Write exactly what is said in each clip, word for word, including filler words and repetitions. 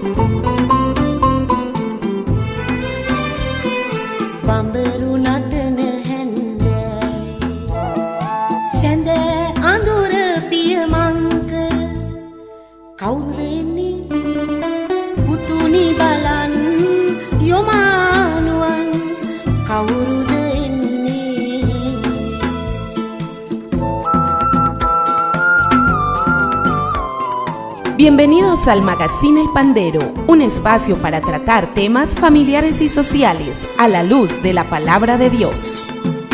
Bienvenidos al Magazine El Pandero, un espacio para tratar temas familiares y sociales a la luz de la palabra de Dios.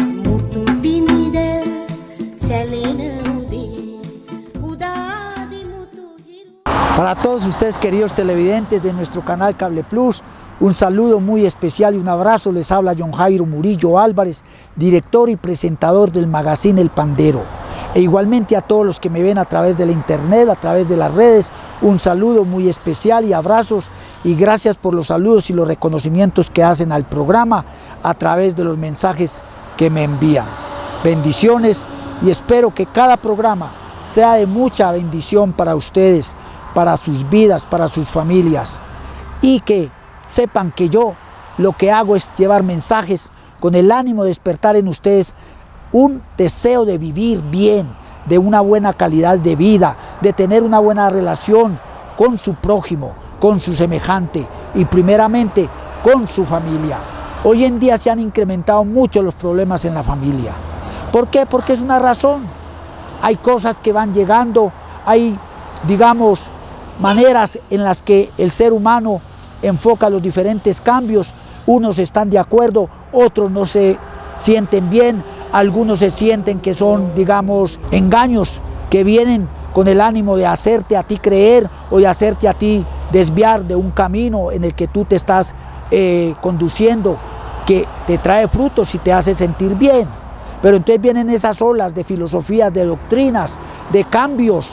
Para todos ustedes, queridos televidentes de nuestro canal Cable Plus, un saludo muy especial y un abrazo. Les habla John Jairo Murillo Álvarez, director y presentador del Magazine El Pandero. E igualmente a todos los que me ven a través de la internet, a través de las redes, un saludo muy especial y abrazos, y gracias por los saludos y los reconocimientos que hacen al programa a través de los mensajes que me envían. Bendiciones, y espero que cada programa sea de mucha bendición para ustedes, para sus vidas, para sus familias, y que sepan que yo lo que hago es llevar mensajes con el ánimo de despertar en ustedes un deseo de vivir bien, de una buena calidad de vida, de tener una buena relación con su prójimo, con su semejante y primeramente con su familia. Hoy en día se han incrementado mucho los problemas en la familia. ¿Por qué? Porque es una razón. Hay cosas que van llegando, hay, digamos, maneras en las que el ser humano enfoca los diferentes cambios. Unos están de acuerdo, otros no se sienten bien. Algunos se sienten que son, digamos, engaños que vienen con el ánimo de hacerte a ti creer o de hacerte a ti desviar de un camino en el que tú te estás eh, conduciendo, que te trae frutos y te hace sentir bien. Pero entonces vienen esas olas de filosofías, de doctrinas, de cambios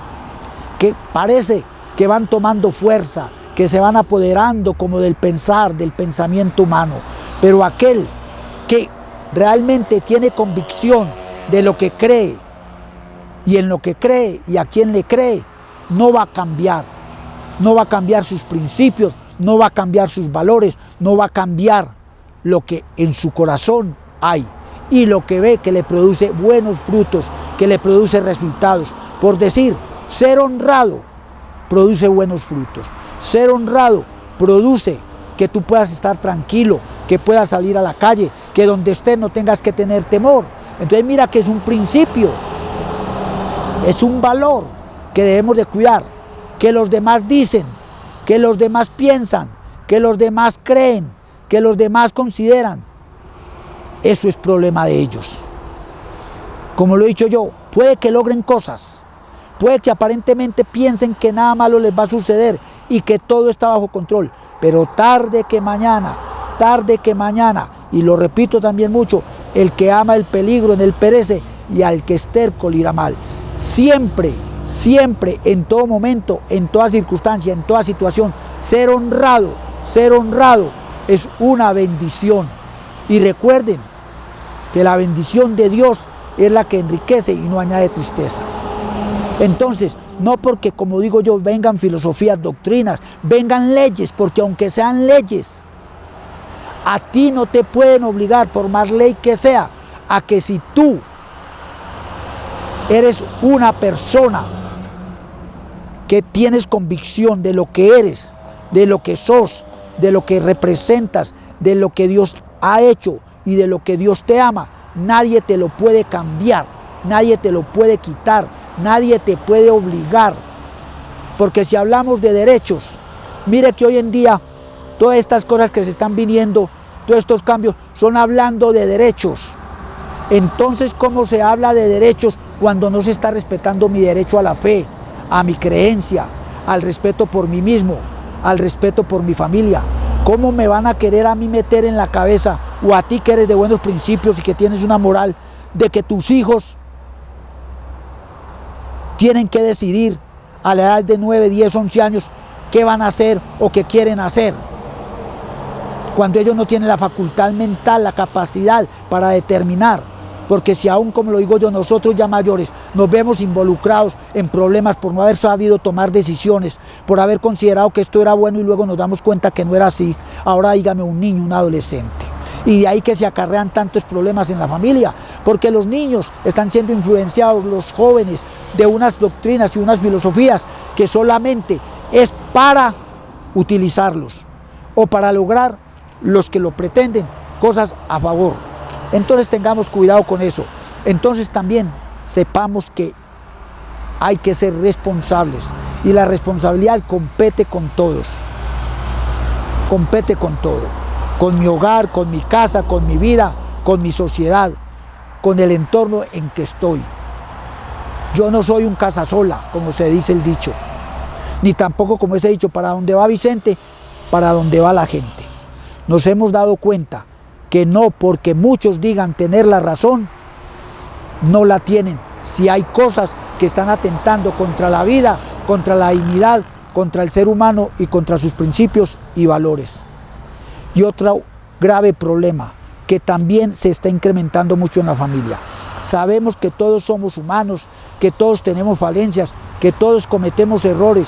que parece que van tomando fuerza, que se van apoderando como del pensar, del pensamiento humano. Pero aquel que realmente tiene convicción de lo que cree, y en lo que cree y a quien le cree, no va a cambiar, no va a cambiar sus principios, no va a cambiar sus valores, no va a cambiar lo que en su corazón hay y lo que ve que le produce buenos frutos, que le produce resultados. Por decir, ser honrado produce buenos frutos, ser honrado produce que tú puedas estar tranquilo, que puedas salir a la calle, que donde estés no tengas que tener temor. Entonces mira que es un principio, es un valor que debemos de cuidar, que los demás dicen, que los demás piensan, que los demás creen, que los demás consideran. Eso es problema de ellos. Como lo he dicho yo, puede que logren cosas, puede que aparentemente piensen que nada malo les va a suceder y que todo está bajo control, pero tarde que mañana, tarde que mañana, y lo repito también mucho, el que ama el peligro en él perece, y al que es terco le irá mal. Siempre, siempre, en todo momento, en toda circunstancia, en toda situación, ser honrado, ser honrado es una bendición. Y recuerden que la bendición de Dios es la que enriquece y no añade tristeza. Entonces, no porque, como digo yo, vengan filosofías, doctrinas, vengan leyes, porque aunque sean leyes, a ti no te pueden obligar, por más ley que sea, a que si tú eres una persona que tienes convicción de lo que eres, de lo que sos, de lo que representas, de lo que Dios ha hecho y de lo que Dios te ama, nadie te lo puede cambiar, nadie te lo puede quitar, nadie te puede obligar. Porque si hablamos de derechos, mire que hoy en día todas estas cosas que se están viniendo, todos estos cambios, son hablando de derechos. Entonces, ¿cómo se habla de derechos cuando no se está respetando mi derecho a la fe, a mi creencia, al respeto por mí mismo, al respeto por mi familia? ¿Cómo me van a querer a mí meter en la cabeza, o a ti que eres de buenos principios y que tienes una moral, de que tus hijos tienen que decidir a la edad de nueve, diez, once años qué van a hacer o qué quieren hacer, cuando ellos no tienen la facultad mental, la capacidad para determinar? porque si aún, como lo digo yo, nosotros ya mayores nos vemos involucrados en problemas por no haber sabido tomar decisiones, por haber considerado que esto era bueno y luego nos damos cuenta que no era así, ahora dígame un niño, un adolescente. Y de ahí que se acarrean tantos problemas en la familia, porque los niños están siendo influenciados, los jóvenes, de unas doctrinas y unas filosofías que solamente es para utilizarlos o para lograr los que lo pretenden cosas a favor. Entonces tengamos cuidado con eso. Entonces también sepamos que hay que ser responsables y la responsabilidad compete con todos, compete con todo, con mi hogar, con mi casa, con mi vida, con mi sociedad, con el entorno en que estoy. Yo no soy un casasola, como se dice el dicho, ni tampoco, como ese dicho, para donde va Vicente, para donde va la gente. Nos hemos dado cuenta que no porque muchos digan tener la razón, no la tienen. Si hay cosas que están atentando contra la vida, contra la dignidad, contra el ser humano y contra sus principios y valores. Y otro grave problema que también se está incrementando mucho en la familia. Sabemos que todos somos humanos, que todos tenemos falencias, que todos cometemos errores.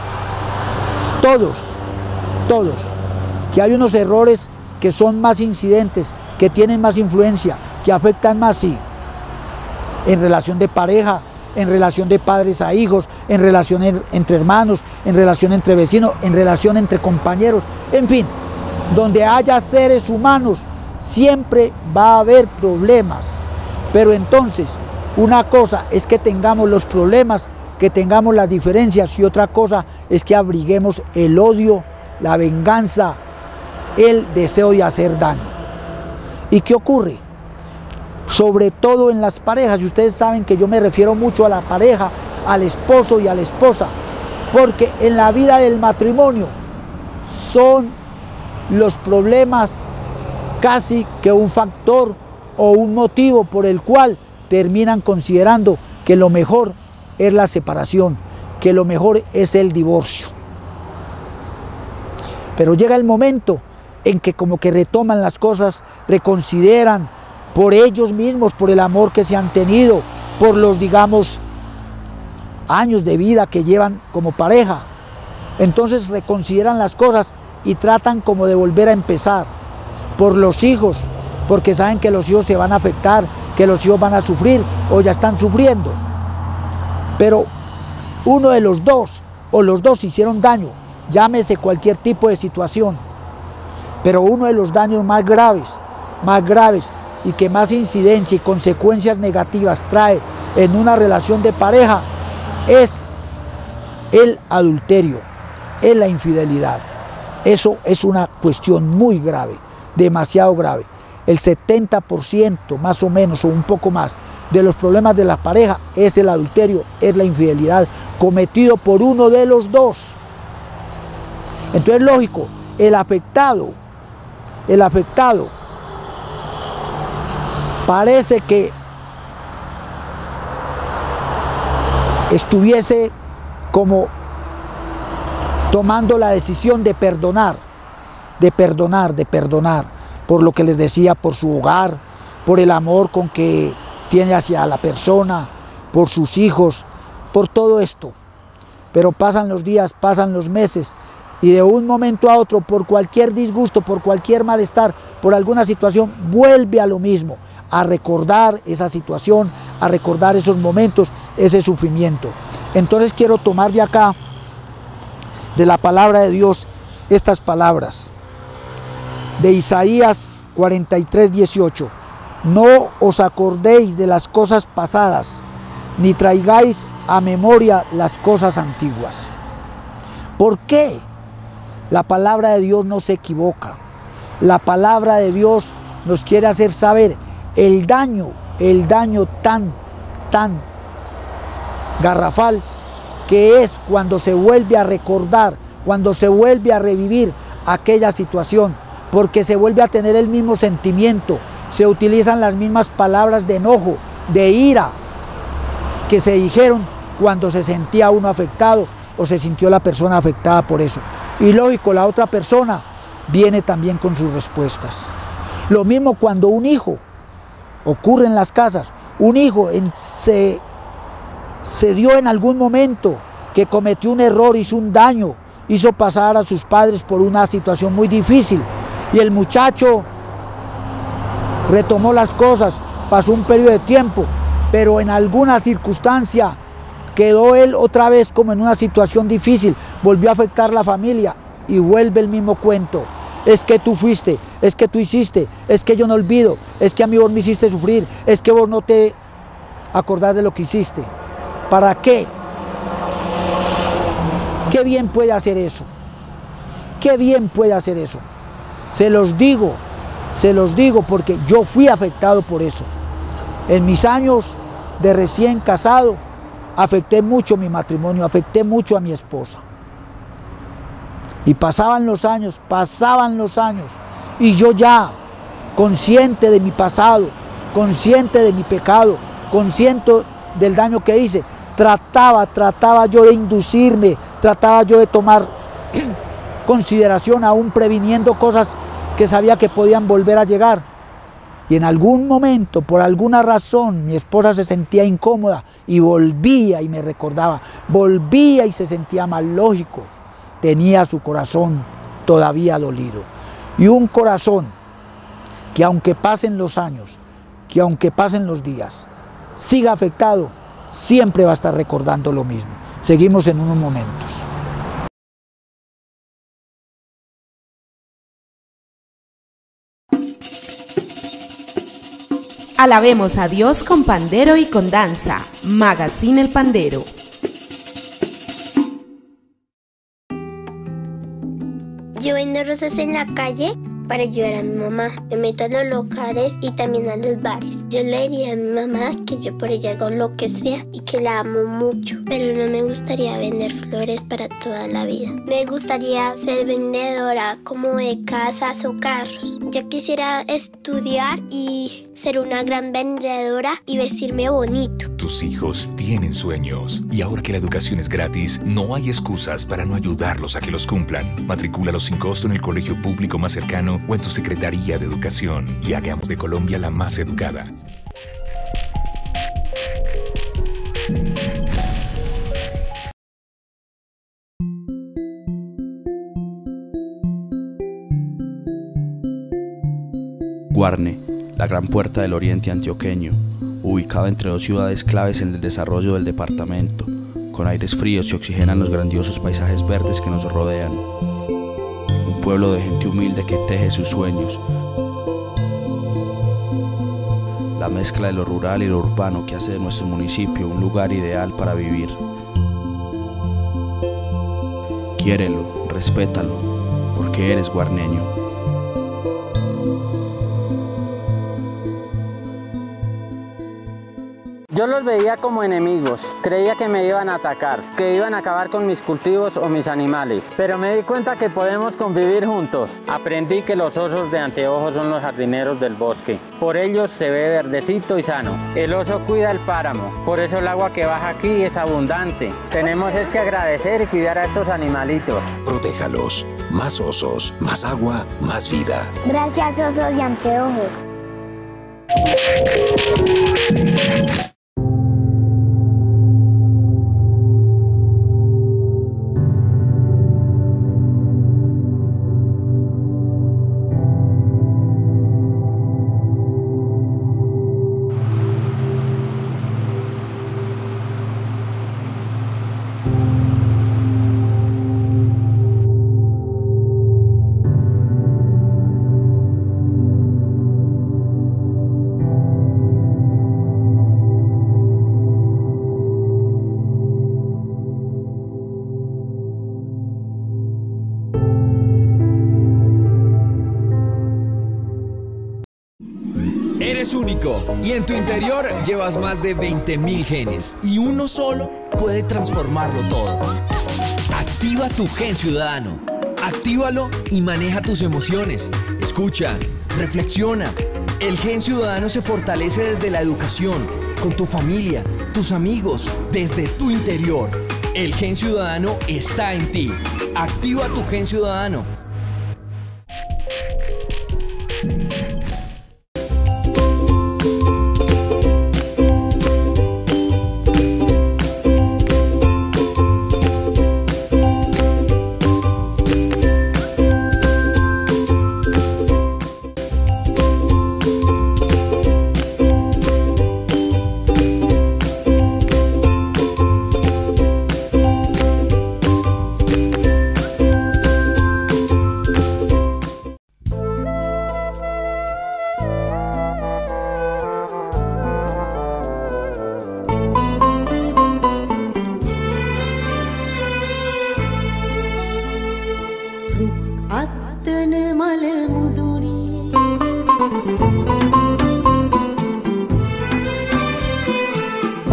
Todos, todos. Que hay unos errores que son más incidentes, que tienen más influencia, que afectan más, sí. En relación de pareja, en relación de padres a hijos, en relación en, entre hermanos, en relación entre vecinos, en relación entre compañeros, en fin, donde haya seres humanos, siempre va a haber problemas. Pero entonces, una cosa es que tengamos los problemas, que tengamos las diferencias, y otra cosa es que abriguemos el odio, la venganza, el deseo de hacer daño. ¿Y qué ocurre? Sobre todo en las parejas, y ustedes saben que yo me refiero mucho a la pareja, al esposo y a la esposa, porque en la vida del matrimonio son los problemas casi que un factor o un motivo por el cual terminan considerando que lo mejor es la separación, que lo mejor es el divorcio. Pero llega el momento en que como que retoman las cosas, reconsideran por ellos mismos, por el amor que se han tenido, por los, digamos, años de vida que llevan como pareja. Entonces reconsideran las cosas y tratan como de volver a empezar. Por los hijos, porque saben que los hijos se van a afectar, que los hijos van a sufrir o ya están sufriendo. Pero uno de los dos o los dos hicieron daño, llámese cualquier tipo de situación. Pero uno de los daños más graves, más graves y que más incidencia y consecuencias negativas trae en una relación de pareja es el adulterio, es la infidelidad. Eso es una cuestión muy grave, demasiado grave. El setenta por ciento más o menos o un poco más de los problemas de la pareja es el adulterio, es la infidelidad cometido por uno de los dos. Entonces, lógico, el afectado, el afectado parece que estuviese como tomando la decisión de perdonar, de perdonar, de perdonar, por lo que les decía, por su hogar, por el amor con que tiene hacia la persona, por sus hijos, por todo esto. Pero pasan los días, pasan los meses, y de un momento a otro, por cualquier disgusto, por cualquier malestar, por alguna situación, vuelve a lo mismo, a recordar esa situación, a recordar esos momentos, ese sufrimiento. Entonces quiero tomar de acá, de la palabra de Dios, estas palabras de Isaías cuarenta y tres, dieciocho. No os acordéis de las cosas pasadas, ni traigáis a memoria las cosas antiguas. ¿Por qué? La palabra de Dios no se equivoca. La palabra de Dios nos quiere hacer saber el daño, el daño tan, tan garrafal que es cuando se vuelve a recordar, cuando se vuelve a revivir aquella situación, porque se vuelve a tener el mismo sentimiento, se utilizan las mismas palabras de enojo, de ira, que se dijeron cuando se sentía uno afectado o se sintió la persona afectada por eso. Y lógico, la otra persona viene también con sus respuestas. Lo mismo cuando un hijo ocurre en las casas. Un hijo en, se, se dio en algún momento que cometió un error, hizo un daño, hizo pasar a sus padres por una situación muy difícil y el muchacho retomó las cosas, pasó un periodo de tiempo, pero en alguna circunstancia quedó él otra vez como en una situación difícil, volvió a afectar la familia y vuelve el mismo cuento. Es que tú fuiste, es que tú hiciste, es que yo no olvido, es que a mí vos me hiciste sufrir, es que vos no te acordás de lo que hiciste. ¿Para qué? ¿Qué bien puede hacer eso? ¿Qué bien puede hacer eso? Se los digo, se los digo porque yo fui afectado por eso. En mis años de recién casado, afecté mucho mi matrimonio, afecté mucho a mi esposa. Y pasaban los años, pasaban los años, y yo ya, consciente de mi pasado, consciente de mi pecado, consciente del daño que hice, trataba, trataba yo de inducirme, trataba yo de tomar consideración, aún previniendo cosas que sabía que podían volver a llegar. Y en algún momento, por alguna razón, mi esposa se sentía incómoda y volvía y me recordaba, volvía y se sentía mal, lógico. Tenía su corazón todavía dolido. Y un corazón que aunque pasen los años, que aunque pasen los días, siga afectado, siempre va a estar recordando lo mismo. Seguimos en unos momentos. Alabemos a Dios con pandero y con danza. Magazine El Pandero. Yo vendo rosas en la calle para ayudar a mi mamá. Me meto a los locales y también a los bares. Yo le diría a mi mamá que yo por ella hago lo que sea y que la amo mucho, pero no me gustaría vender flores para toda la vida. Me gustaría ser vendedora como de casas o carros. Yo quisiera estudiar y ser una gran vendedora y vestirme bonito. Tus hijos tienen sueños y ahora que la educación es gratis, no hay excusas para no ayudarlos a que los cumplan. Matricúlalos sin costo en el colegio público más cercano o en tu Secretaría de Educación y hagamos de Colombia la más educada. Guarne, la gran puerta del oriente antioqueño, ubicado entre dos ciudades claves en el desarrollo del departamento. Con aires fríos se oxigenan los grandiosos paisajes verdes que nos rodean. Un pueblo de gente humilde que teje sus sueños. La mezcla de lo rural y lo urbano que hace de nuestro municipio un lugar ideal para vivir. Quiérelo, respétalo, porque eres guarneño. Yo los veía como enemigos, creía que me iban a atacar, que iban a acabar con mis cultivos o mis animales, pero me di cuenta que podemos convivir juntos. Aprendí que los osos de anteojos son los jardineros del bosque, por ellos se ve verdecito y sano. El oso cuida el páramo, por eso el agua que baja aquí es abundante. Tenemos es que agradecer y cuidar a estos animalitos. Protéjalos, más osos, más agua, más vida. Gracias, osos y anteojos. Eres único y en tu interior llevas más de veinte mil genes y uno solo puede transformarlo todo. Activa tu Gen Ciudadano. Actívalo y maneja tus emociones. Escucha, reflexiona. El Gen Ciudadano se fortalece desde la educación, con tu familia, tus amigos, desde tu interior. El Gen Ciudadano está en ti. Activa tu Gen Ciudadano.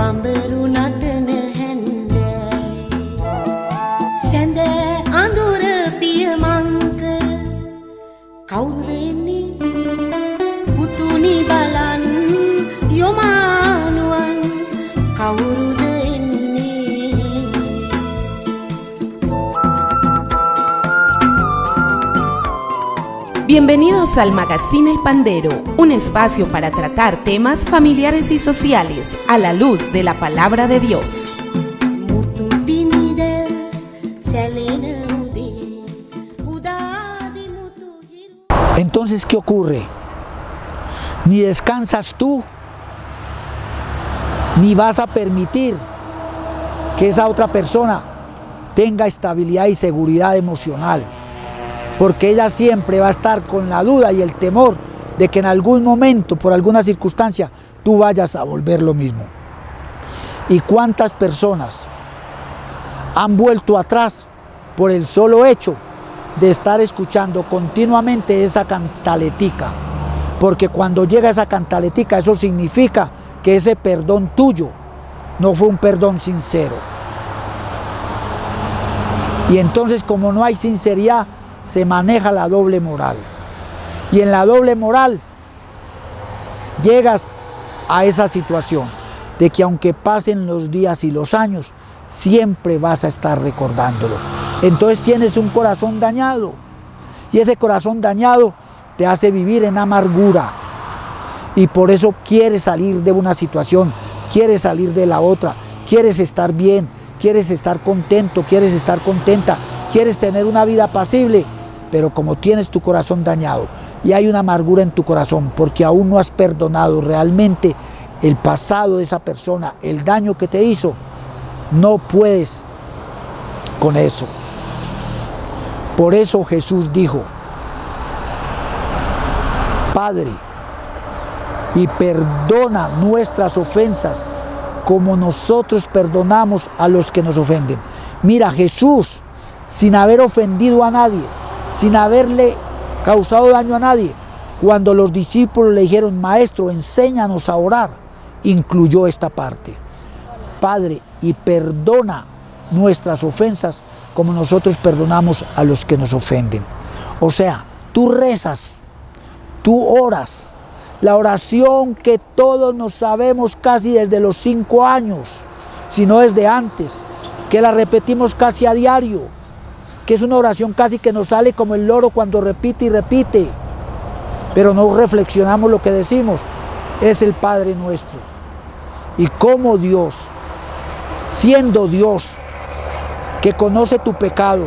Bienvenidos al Magazine El Pandero, un espacio para tratar temas familiares y sociales a la luz de la palabra de Dios. Entonces, ¿qué ocurre? Ni descansas tú, ni vas a permitir que esa otra persona tenga estabilidad y seguridad emocional, porque ella siempre va a estar con la duda y el temor de que en algún momento, por alguna circunstancia, tú vayas a volver lo mismo. ¿Y cuántas personas han vuelto atrás por el solo hecho de estar escuchando continuamente esa cantaletica? Porque cuando llega esa cantaletica, eso significa que ese perdón tuyo no fue un perdón sincero. Y entonces, como no hay sinceridad, se maneja la doble moral. Y en la doble moral llegas a esa situación de que aunque pasen los días y los años, siempre vas a estar recordándolo. Entonces tienes un corazón dañado, y ese corazón dañado te hace vivir en amargura, y por eso quieres salir de una situación, quieres salir de la otra, quieres estar bien, quieres estar contento, quieres estar contenta, quieres tener una vida apacible, pero como tienes tu corazón dañado y hay una amargura en tu corazón porque aún no has perdonado realmente el pasado de esa persona, el daño que te hizo, no puedes con eso. Por eso Jesús dijo: Padre, y perdona nuestras ofensas como nosotros perdonamos a los que nos ofenden. Mira, Jesús, sin haber ofendido a nadie, sin haberle causado daño a nadie, cuando los discípulos le dijeron: Maestro, enséñanos a orar, incluyó esta parte: Padre, y perdona nuestras ofensas como nosotros perdonamos a los que nos ofenden. O sea, tú rezas, tú oras, la oración que todos nos sabemos casi desde los cinco años, si no desde antes, que la repetimos casi a diario, que es una oración casi que nos sale como el loro cuando repite y repite, pero no reflexionamos lo que decimos. Es el Padre Nuestro. Y como Dios, siendo Dios, que conoce tu pecado,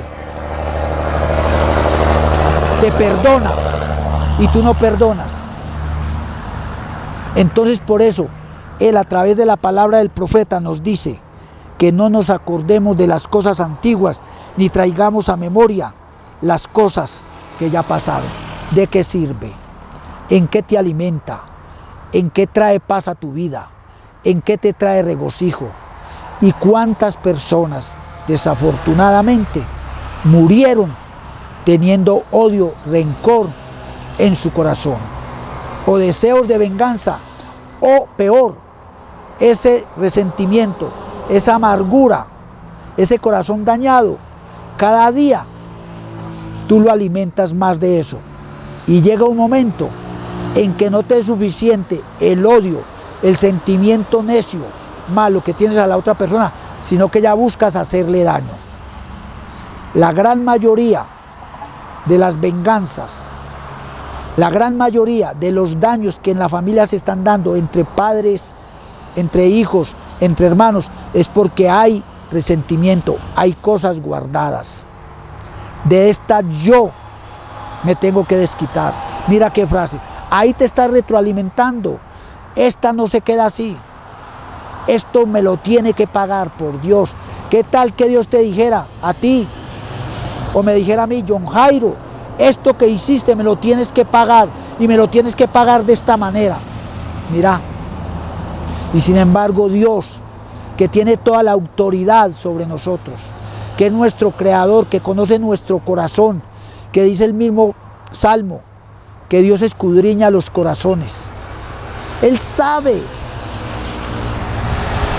te perdona y tú no perdonas. Entonces, por eso Él, a través de la palabra del profeta, nos dice que no nos acordemos de las cosas antiguas, ni traigamos a memoria las cosas que ya pasaron. ¿De qué sirve? ¿En qué te alimenta? ¿En qué trae paz a tu vida? ¿En qué te trae regocijo? ¿Y cuántas personas, desafortunadamente, murieron teniendo odio, rencor en su corazón, o deseos de venganza, o peor, ese resentimiento, esa amargura, ese corazón dañado? Cada día tú lo alimentas más de eso, y llega un momento en que no te es suficiente el odio, el sentimiento necio, malo que tienes a la otra persona, sino que ya buscas hacerle daño. La gran mayoría de las venganzas, la gran mayoría de los daños que en la familia se están dando entre padres, entre hijos, entre hermanos, es porque hay resentimiento, hay cosas guardadas. De esta yo me tengo que desquitar. Mira qué frase, ahí te estás retroalimentando. Esta no se queda así. Esto me lo tiene que pagar, por Dios. ¿Qué tal que Dios te dijera a ti, o me dijera a mí: John Jairo, esto que hiciste me lo tienes que pagar, y me lo tienes que pagar de esta manera? Mira, y sin embargo Dios, que tiene toda la autoridad sobre nosotros, que es nuestro creador, que conoce nuestro corazón, que dice el mismo Salmo, que Dios escudriña los corazones. Él sabe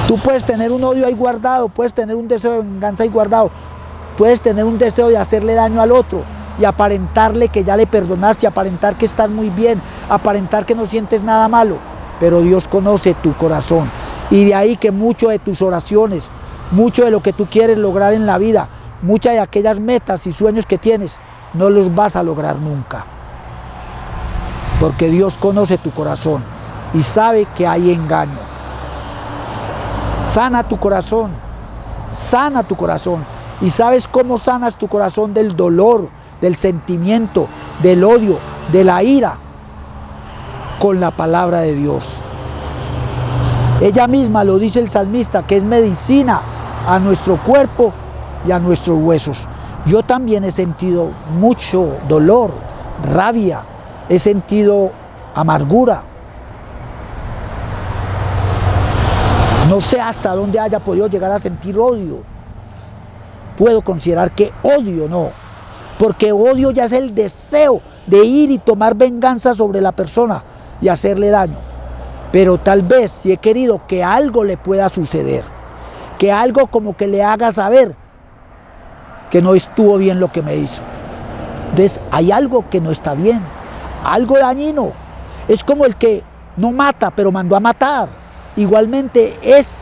Tú puedes tener un odio ahí guardado, puedes tener un deseo de venganza ahí guardado, puedes tener un deseo de hacerle daño al otro y aparentarle que ya le perdonaste, aparentar que estás muy bien, aparentar que no sientes nada malo, pero Dios conoce tu corazón y de ahí que mucho de tus oraciones, mucho de lo que tú quieres lograr en la vida, muchas de aquellas metas y sueños que tienes, no los vas a lograr nunca, porque Dios conoce tu corazón y sabe que hay engaño. Sana tu corazón, sana tu corazón. ¿Y sabes cómo sanas tu corazón del dolor, del sentimiento, del odio, de la ira? Con la palabra de Dios. Ella misma lo dice el salmista, que es medicina a nuestro cuerpo y a nuestros huesos. Yo también he sentido mucho dolor, rabia, he sentido amargura. No sé hasta dónde haya podido llegar a sentir odio. Puedo considerar que odio no, porque odio ya es el deseo de ir y tomar venganza sobre la persona y hacerle daño. Pero tal vez si he querido que algo le pueda suceder, que algo como que le haga saber que no estuvo bien lo que me hizo. Entonces hay algo que no está bien, algo dañino. Es como el que no mata, pero mandó a matar. Igualmente es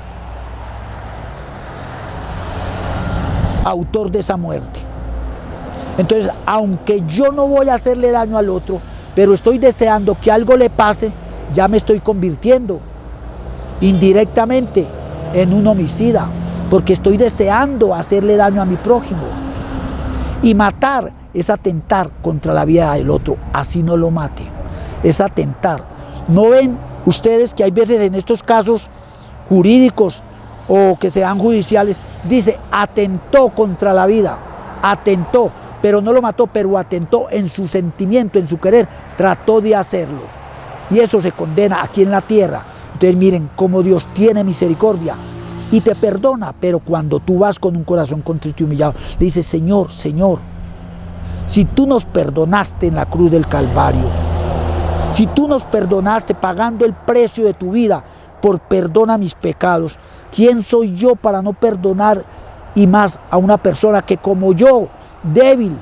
autor de esa muerte. Entonces, aunque yo no voy a hacerle daño al otro, pero estoy deseando que algo le pase, ya me estoy convirtiendo indirectamente en un homicida, porque estoy deseando hacerle daño a mi prójimo. Y matar es atentar contra la vida del otro, así no lo mate, es atentar. ¿No ven ustedes que hay veces en estos casos jurídicos o que sean judiciales, dice atentó contra la vida, atentó, pero no lo mató, pero atentó en su sentimiento, en su querer, trató de hacerlo. Y eso se condena aquí en la tierra. Entonces miren cómo Dios tiene misericordia y te perdona, pero cuando tú vas con un corazón contrito y humillado, le dices, Señor, Señor, si tú nos perdonaste en la cruz del Calvario, si tú nos perdonaste pagando el precio de tu vida por perdona mis pecados, ¿quién soy yo para no perdonar y más a una persona que como yo, débil,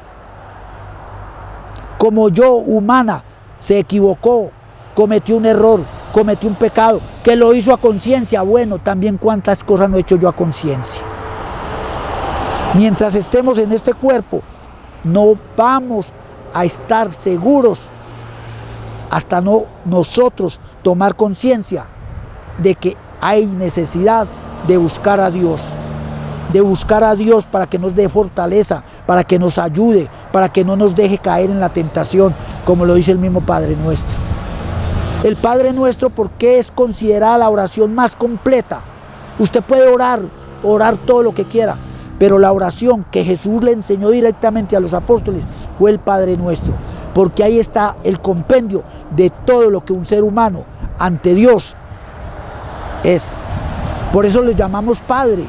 como yo, humana, se equivocó, cometió un error, cometió un pecado, que lo hizo a conciencia? Bueno, también cuántas cosas no he hecho yo a conciencia. Mientras estemos en este cuerpo, no vamos a estar seguros hasta no nosotros tomar conciencia de que hay necesidad de buscar a Dios, de buscar a Dios para que nos dé fortaleza, para que nos ayude, para que no nos deje caer en la tentación, como lo dice el mismo Padre Nuestro. El Padre Nuestro, porque es considerada la oración más completa. Usted puede orar, orar todo lo que quiera, pero la oración que Jesús le enseñó directamente a los apóstoles fue el Padre Nuestro, porque ahí está el compendio de todo lo que un ser humano ante Dios es. Por eso le llamamos Padre.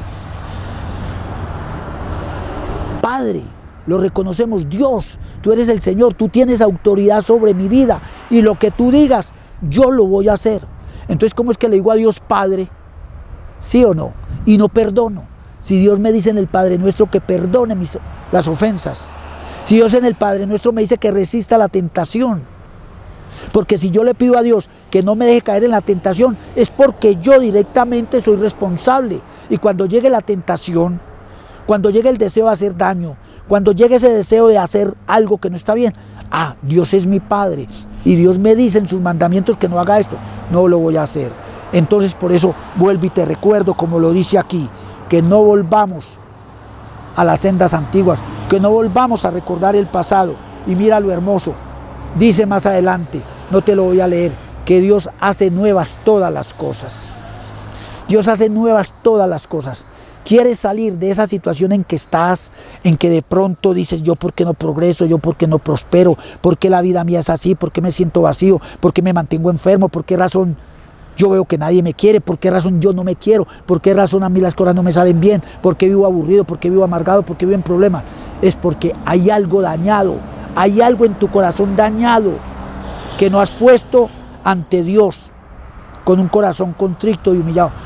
Padre, lo reconocemos, Dios, tú eres el Señor, tú tienes autoridad sobre mi vida y lo que tú digas, yo lo voy a hacer. Entonces, ¿cómo es que le digo a Dios Padre? ¿Sí o no? Y no perdono. Si Dios me dice en el Padre Nuestro que perdone mis, las ofensas. Si Dios en el Padre Nuestro me dice que resista la tentación. Porque si yo le pido a Dios que no me deje caer en la tentación, es porque yo directamente soy responsable. Y cuando llegue la tentación, cuando llegue el deseo de hacer daño, cuando llegue ese deseo de hacer algo que no está bien, ah, Dios es mi Padre y Dios me dice en sus mandamientos que no haga esto, no lo voy a hacer. Entonces por eso vuelvo y te recuerdo, como lo dice aquí, que no volvamos a las sendas antiguas, que no volvamos a recordar el pasado. Y mira lo hermoso, dice más adelante, no te lo voy a leer, que Dios hace nuevas todas las cosas. Dios hace nuevas todas las cosas. ¿Quieres salir de esa situación en que estás, en que de pronto dices, yo por qué no progreso, yo por qué no prospero, por qué la vida mía es así, por qué me siento vacío, por qué me mantengo enfermo, por qué razón yo veo que nadie me quiere, por qué razón yo no me quiero, por qué razón a mí las cosas no me salen bien, por qué vivo aburrido, por qué vivo amargado, por qué vivo en problemas? Es porque hay algo dañado, hay algo en tu corazón dañado que no has puesto ante Dios con un corazón contrito y humillado.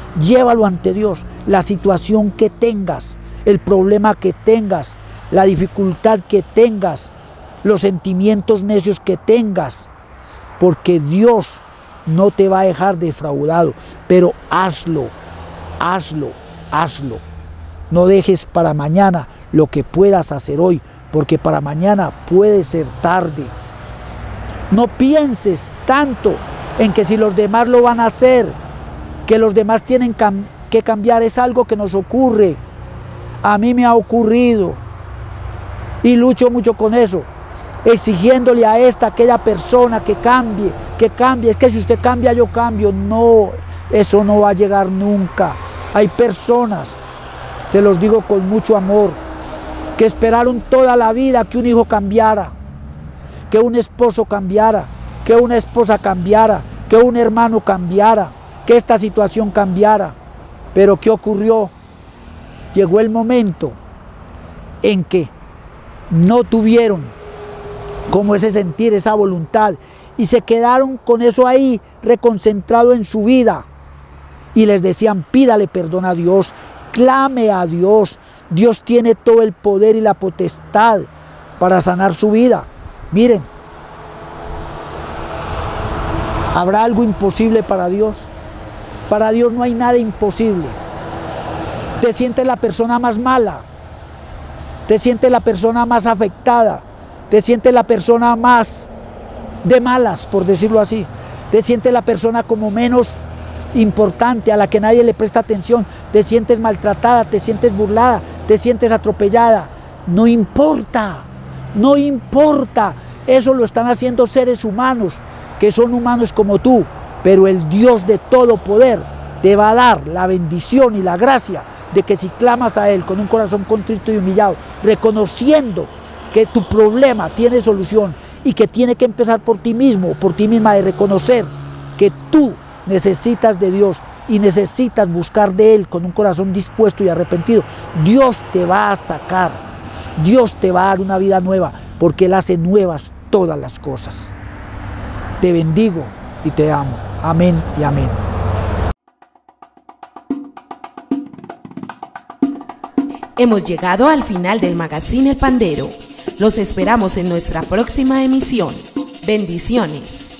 llévalo ante Dios. La situación que tengas, el problema que tengas, la dificultad que tengas, los sentimientos necios que tengas, porque Dios no te va a dejar defraudado, pero hazlo, hazlo, hazlo. No dejes para mañana lo que puedas hacer hoy, porque para mañana puede ser tarde. No pienses tanto en que si los demás lo van a hacer, que los demás tienen que cambiar, es algo que nos ocurre. A mí me ha ocurrido y lucho mucho con eso, exigiéndole a esta, aquella persona que cambie, que cambie. Es que si usted cambia, yo cambio. No, eso no va a llegar nunca. Hay personas, se los digo con mucho amor, que esperaron toda la vida que un hijo cambiara, que un esposo cambiara, que una esposa cambiara, que un hermano cambiara, que esta situación cambiara. Pero ¿qué ocurrió? Llegó el momento en que no tuvieron como ese sentir, esa voluntad, y se quedaron con eso ahí reconcentrado en su vida, y les decían: pídale perdón a Dios, clame a Dios. Dios tiene todo el poder y la potestad para sanar su vida. Miren, ¿habrá algo imposible para Dios? Para Dios no hay nada imposible. Te sientes la persona más mala, te sientes la persona más afectada, te sientes la persona más de malas, por decirlo así, te sientes la persona como menos importante, a la que nadie le presta atención, te sientes maltratada, te sientes burlada, te sientes atropellada. No importa, no importa, eso lo están haciendo seres humanos, que son humanos como tú, pero el Dios de todo poder te va a dar la bendición y la gracia de que si clamas a Él con un corazón contrito y humillado, reconociendo que tu problema tiene solución y que tiene que empezar por ti mismo, por ti misma, de reconocer que tú necesitas de Dios y necesitas buscar de Él con un corazón dispuesto y arrepentido, Dios te va a sacar, Dios te va a dar una vida nueva, porque Él hace nuevas todas las cosas. Te bendigo y te amo. Amén y amén. Hemos llegado al final del Magazine El Pandero. Los esperamos en nuestra próxima emisión. Bendiciones.